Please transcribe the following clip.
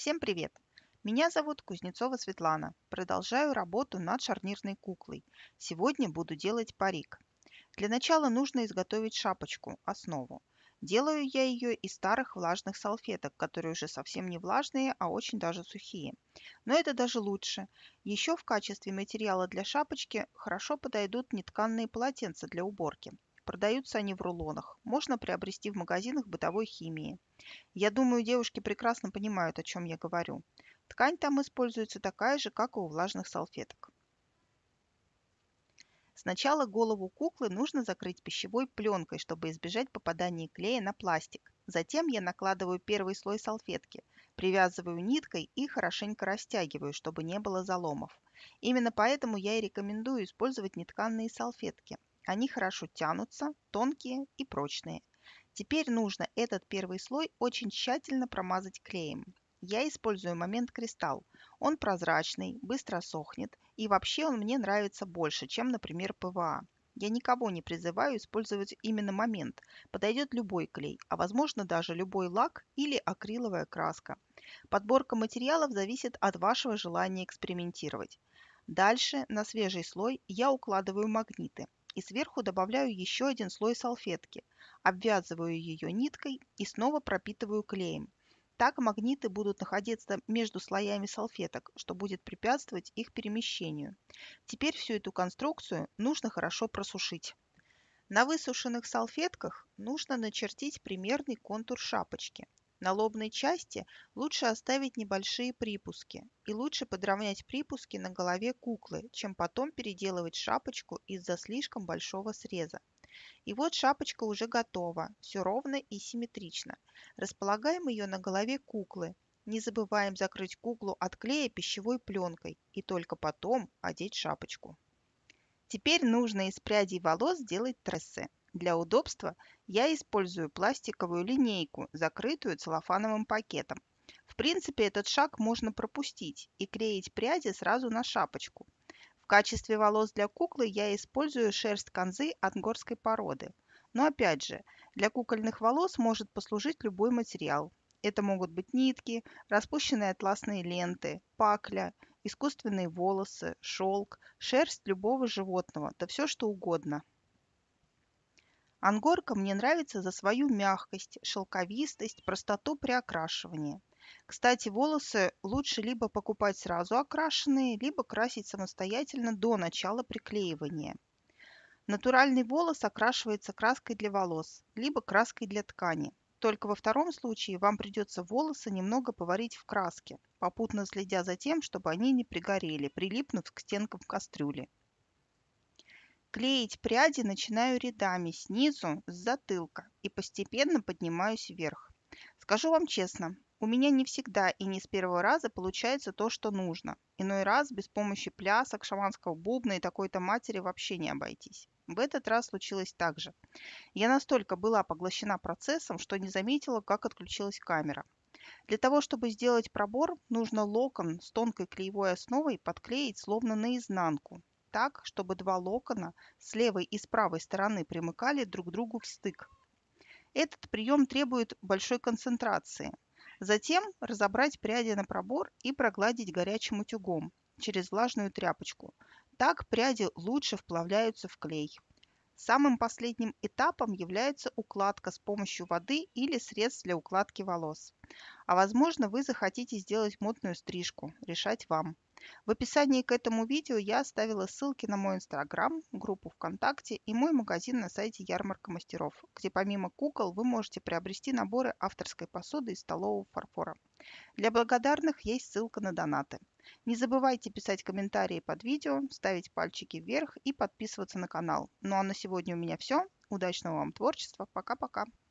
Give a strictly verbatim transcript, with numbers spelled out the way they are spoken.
Всем привет! Меня зовут Кузнецова Светлана. Продолжаю работу над шарнирной куклой. Сегодня буду делать парик. Для начала нужно изготовить шапочку, основу. Делаю я ее из старых влажных салфеток, которые уже совсем не влажные, а очень даже сухие. Но это даже лучше. Еще в качестве материала для шапочки хорошо подойдут нетканные полотенца для уборки. Продаются они в рулонах. Можно приобрести в магазинах бытовой химии. Я думаю, девушки прекрасно понимают, о чем я говорю. Ткань там используется такая же, как и у влажных салфеток. Сначала голову куклы нужно закрыть пищевой пленкой, чтобы избежать попадания клея на пластик. Затем я накладываю первый слой салфетки, привязываю ниткой и хорошенько растягиваю, чтобы не было заломов. Именно поэтому я и рекомендую использовать нетканые салфетки. Они хорошо тянутся, тонкие и прочные. Теперь нужно этот первый слой очень тщательно промазать клеем. Я использую момент кристалл. Он прозрачный, быстро сохнет, и вообще он мне нравится больше, чем, например, пэ вэ а. Я никого не призываю использовать именно момент. Подойдет любой клей, а возможно даже любой лак или акриловая краска. Подборка материалов зависит от вашего желания экспериментировать. Дальше на свежий слой я укладываю магниты и сверху добавляю еще один слой салфетки. Обвязываю ее ниткой и снова пропитываю клеем. Так магниты будут находиться между слоями салфеток, что будет препятствовать их перемещению. Теперь всю эту конструкцию нужно хорошо просушить. На высушенных салфетках нужно начертить примерный контур шапочки. На лобной части лучше оставить небольшие припуски, и лучше подровнять припуски на голове куклы, чем потом переделывать шапочку из-за слишком большого среза. И вот шапочка уже готова, все ровно и симметрично. Располагаем ее на голове куклы. Не забываем закрыть куклу от клея пищевой пленкой и только потом одеть шапочку. Теперь нужно из прядей волос сделать трессы. Для удобства я использую пластиковую линейку, закрытую целлофановым пакетом. В принципе, этот шаг можно пропустить и клеить пряди сразу на шапочку. В качестве волос для куклы я использую шерсть канзы ангорской породы. Но опять же, для кукольных волос может послужить любой материал. Это могут быть нитки, распущенные атласные ленты, пакля, искусственные волосы, шелк, шерсть любого животного, да все что угодно. Ангорка мне нравится за свою мягкость, шелковистость, простоту при окрашивании. Кстати, волосы лучше либо покупать сразу окрашенные, либо красить самостоятельно до начала приклеивания. Натуральный волос окрашивается краской для волос, либо краской для ткани. Только во втором случае вам придется волосы немного поварить в краске, попутно следя за тем, чтобы они не пригорели, прилипнув к стенкам кастрюли. Клеить пряди начинаю рядами снизу, с затылка, и постепенно поднимаюсь вверх. Скажу вам честно, у меня не всегда и не с первого раза получается то, что нужно. Иной раз без помощи плясок, шаманского бубна и такой-то матери вообще не обойтись. В этот раз случилось так же. Я настолько была поглощена процессом, что не заметила, как отключилась камера. Для того, чтобы сделать пробор, нужно локон с тонкой клеевой основой подклеить словно наизнанку, так, чтобы два локона с левой и с правой стороны примыкали друг к другу в стык. Этот прием требует большой концентрации. Затем разобрать пряди на пробор и прогладить горячим утюгом через влажную тряпочку. Так пряди лучше вплавляются в клей. Самым последним этапом является укладка с помощью воды или средств для укладки волос. А возможно, вы захотите сделать модную стрижку, решать вам. В описании к этому видео я оставила ссылки на мой инстаграм, группу ВКонтакте и мой магазин на сайте Ярмарка мастеров, где помимо кукол вы можете приобрести наборы авторской посуды из столового фарфора. Для благодарных есть ссылка на донаты. Не забывайте писать комментарии под видео, ставить пальчики вверх и подписываться на канал. Ну а на сегодня у меня все. Удачного вам творчества. Пока-пока.